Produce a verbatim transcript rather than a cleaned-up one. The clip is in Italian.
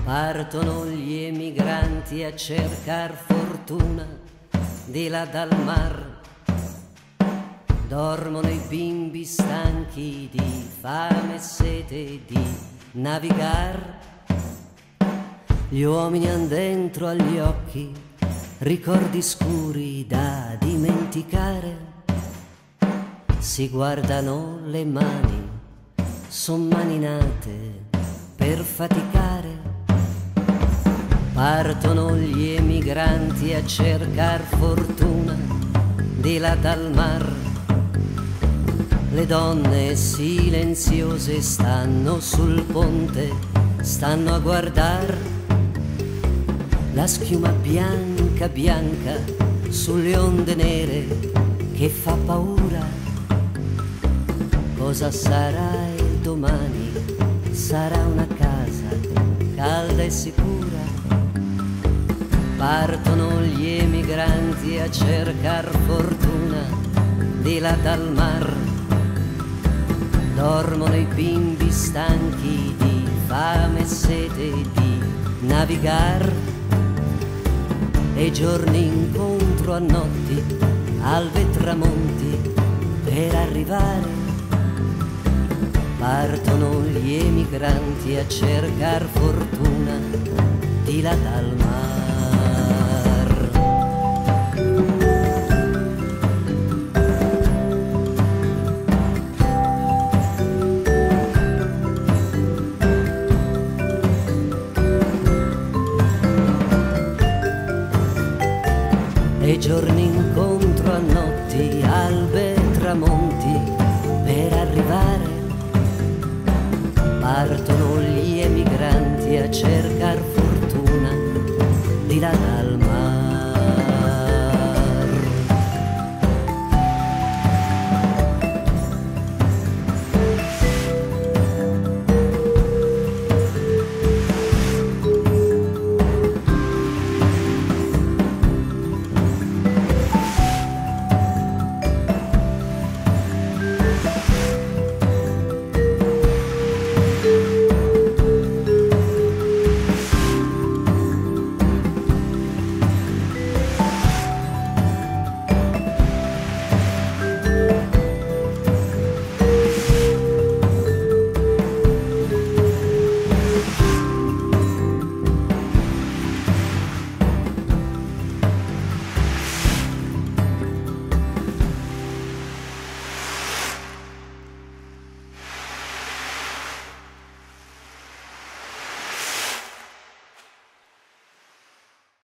Partono gli emigranti a cercar fortuna di là dal mar. Dormono i bimbi stanchi di fame e sete di navigar. Gli uomini han dentro agli occhi ricordi scuri da dimenticare. Si guardano le mani, son mani nate per faticare. Partono gli emigranti a cercar fortuna di là dal mar. Le donne silenziose stanno sul ponte, stanno a guardar la schiuma bianca bianca sulle onde nere che fa paura. Cosa sarà il domani? Sarà una casa calda e sicura. Partono gli emigranti a cercar fortuna di là dal mar. Dormono i bimbi stanchi di fame e sete di navigar. E giorni incontro a notti, albe e tramonti per arrivare. Partono gli emigranti a cercar fortuna di là dal mar. E giorni incontro a notti, albe e tramonti per arrivare. Partono gli emigranti a cercar fortuna